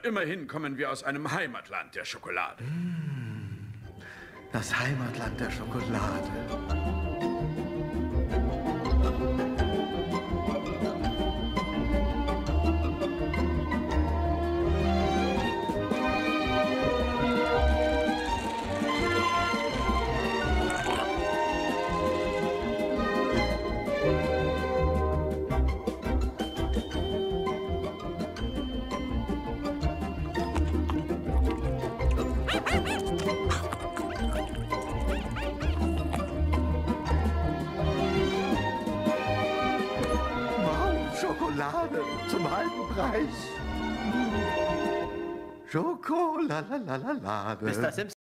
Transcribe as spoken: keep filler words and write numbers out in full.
immerhin kommen wir aus einem Heimatland der Schokolade. Das Heimatland der Schokolade. Schokolade zum halben Preis. Schokolalalade. Mister Simpson.